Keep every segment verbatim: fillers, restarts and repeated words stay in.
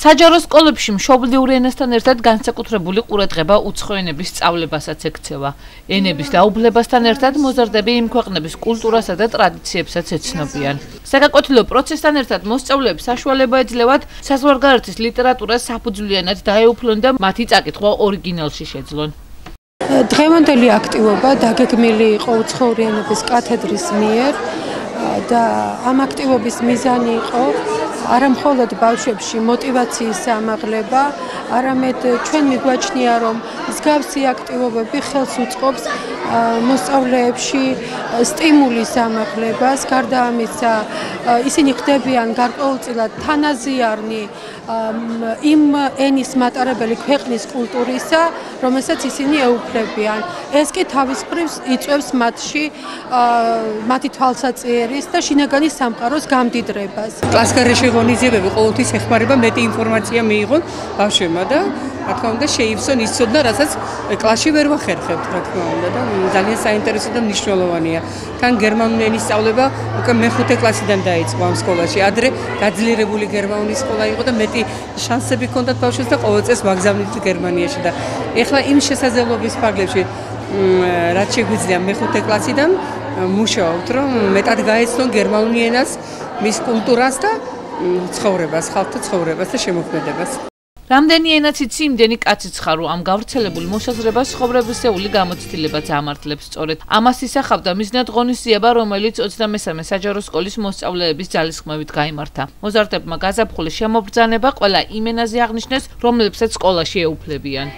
საჯარო სკოლებში მშობლიური ენასთან ერთად განსაკუთრებული ყურადღება უცხო ენების სწავლებასაც ექცევა. ენების დაუბლებასთან ერთად მოზარდები იმ ქვეყნების კულტურასა და ტრადიციებსაც ეცნობიან. საგაკვეთილო პროცესთან ერთად მოსწავლეებს საშუალება ეძლევათ საზღვარგარეთის ლიტერატურას საფუძვლიანად დაეუფლონ და მათი წაკითხვა ორიგინალში შეძლონ. დღევანდელი აქტივობა დაგეგმილი იყო უცხოური ენების კათედრის მიერ და ამ აქტივობის მიზანი იყო არა მხოლოდ ბავშვებში მოტივაციის ამაღლება, არამედ ჩვენ მიგვაჩნია, რომ მსგავსი აქტივობები ხელს უწყობს მოსწავლეებში სტიმულის ამაღლებას, გარდა ამისა ისინი ხდებიან გარკვეულწილად თანაზიარნი იმ ენის მატარებელი ქვეყნის კულტურისა, რომელსაც ისინი ეუფლებიან. ეს კი თავის მხრივ იწვევს მათში მათი თვალსაწიერის და შინაგანი სამყაროს გამდიდრებას. კლასგარეშე ღონისძიებები ყოველთვის ეხმარება მეტი ინფორმაცია მიიღონ ბავშვებმა და რა თქმა უნდა შეივსონ ის ცოდნა, რასაც კლასში ვერ ვახერხებთ, რა თქმა უნდა და ძალიან საინტერესო და მნიშვნელოვანია. თან გერმანული ენის სწავლება უკვე მეხუთე კლასიდან დაიწყო ამ სკოლაში. ადრე გაძლიერებული გერმანული სკოლა იყო და მეტი შანსები ჰქონდათ ბავშვებს და ყოველ წელს ვაგზავნით გერმანიაში და ეხლა იმ შესაძლებლობის ფარგლებში რაც შეგვიძლია მეხუთე კლასიდან მუშაობთ, რომ მეტად გაეცნონ გერმანული ენას, მის კულტურას და ცხოვრებას, ხალხთა ცხოვრებას და შემოქმედებას. რამდენი ენაც იცი, იმდენი კაციც ხარ, ამ გავრცელებულ მოსაზრებას ცხოვრებისეული გამოცდილებაც ამართლებს. სწორედ ამას ისახავდა მიზნად ღონისძიება, რომელიც ოცდამესამე საჯარო სკოლის მოსწავლეების ძალისხმევით გაიმართა. მოზარდებმა გაზაფხულის შემობრძანება ყველა იმ ენაზე აღნიშნეს, რომლებსაც სკოლაში ეუფლებიან.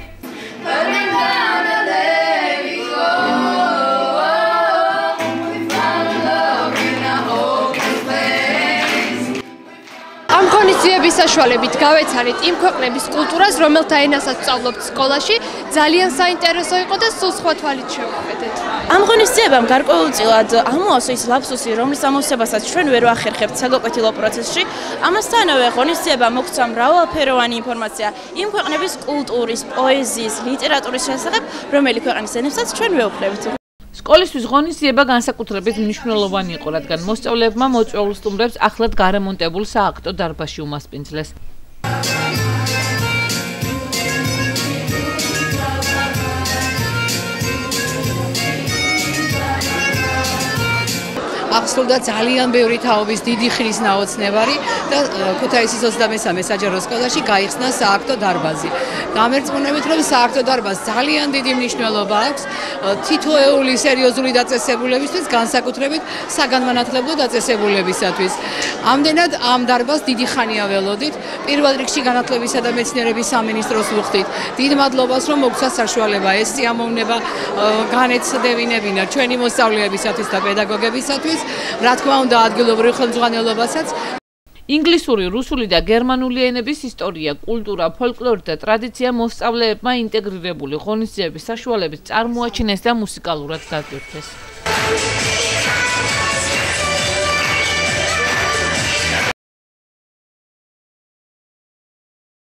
ამ ღონისძიების საშუალებით გავეცანით იმ ქვეყნების კულტურას, რომელთა ენასაც სწავლობთ სკოლაში, ძალიან საინტერესო იყო და სულ სხვა თვალით შევხედეთ. ამ ღონისძიებამ გარკვეულწილად ამოასო ის ლაფსუსი, რომლის ამოვსებასაც ჩვენ ვერ ვახერხებთ საგაკვეთილო პროცესში. ამასთანავე ღონისძიებამ მოგცა მრავალფეროვანი ინფორმაცია იმ ქვეყნების კულტურის, პოეზიის, ლიტერატურის შესახებ, რომელი ქვეყნის ენებსაც ჩვენ ვეუფლებთ. სკოლისთვის ღონისძიება განსაკუთრებით მნიშვნელოვანი იყო, რადგან მოსწავლეებმა მოწვეულ სტუმრებს ახლად გარემონტებულ სააქტო დარბაზში უმასპინძლეს. აღსრულდა ძალიან ბევრი თაობის დიდი ხნის ნაოცნებარი და ქუთაისის ოცდამესამე საჯარო სკოლაში გაიხსნა სააქტო დარბაზი. გამერწმუნებით, რომ სააქტო დარბაზს ძალიან დიდი მნიშვნელობა აქვს თითოეული სერიოზული დაწესებულებისთვის, განსაკუთრებით საგანმანათლებლო დაწესებულებისათვის. ამდენად ამ დარბაზს დიდი ხანია ველოდით. პირველ რიგში განათლებისა და მეცნიერების სამინისტროს ვუხდით. დიდ მადლობას, რომ მოგცა საშუალება ეს სიამოვნება განეცდევინებინა ჩვენი მოსწავლეებისათვის და პედაგოგებისათვის. რა თქმა უნდა ადგილობრივ ხელმძღვანელობასაც. ინგლისური, რუსული და გერმანული ენების ისტორია, კულტურა, ფოლკლორი და ტრადიცია მოსწავლეებმა ინტეგრირებული ღონისძიების საშუალებით წარმოაჩინეს და მუსიკალურად დაგვირთეს.